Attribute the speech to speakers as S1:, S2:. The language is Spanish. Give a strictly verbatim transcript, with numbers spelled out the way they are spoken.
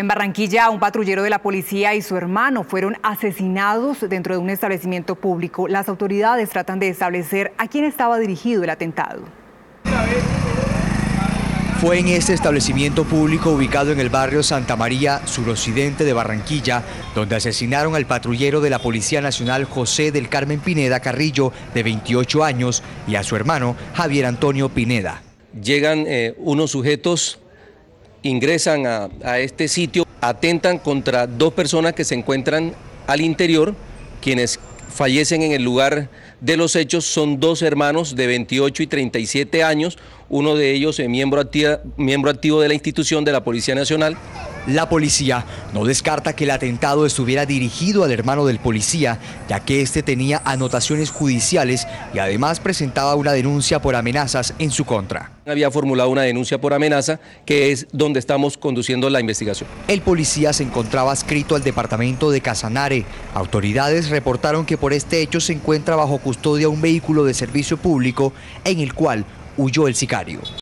S1: En Barranquilla, un patrullero de la policía y su hermano fueron asesinados dentro de un establecimiento público. Las autoridades tratan de establecer a quién estaba dirigido el atentado.
S2: Fue en este establecimiento público ubicado en el barrio Santa María, suroccidente de Barranquilla, donde asesinaron al patrullero de la Policía Nacional José del Carmen Pineda Carrillo, de veintiocho años, y a su hermano Javier Antonio Pineda.
S3: Llegan eh, unos sujetos, ingresan a, a este sitio, atentan contra dos personas que se encuentran al interior, quienes fallecen en el lugar de los hechos. Son dos hermanos de veintiocho y treinta y siete años, uno de ellos es miembro, activa, miembro activo de la institución de la Policía Nacional.
S2: La policía no descarta que el atentado estuviera dirigido al hermano del policía, ya que este tenía anotaciones judiciales y además presentaba una denuncia por amenazas en su contra.
S3: Había formulado una denuncia por amenaza, que es donde estamos conduciendo la investigación.
S2: El policía se encontraba adscrito al departamento de Casanare. Autoridades reportaron que por este hecho se encuentra bajo custodia un vehículo de servicio público en el cual huyó el sicario.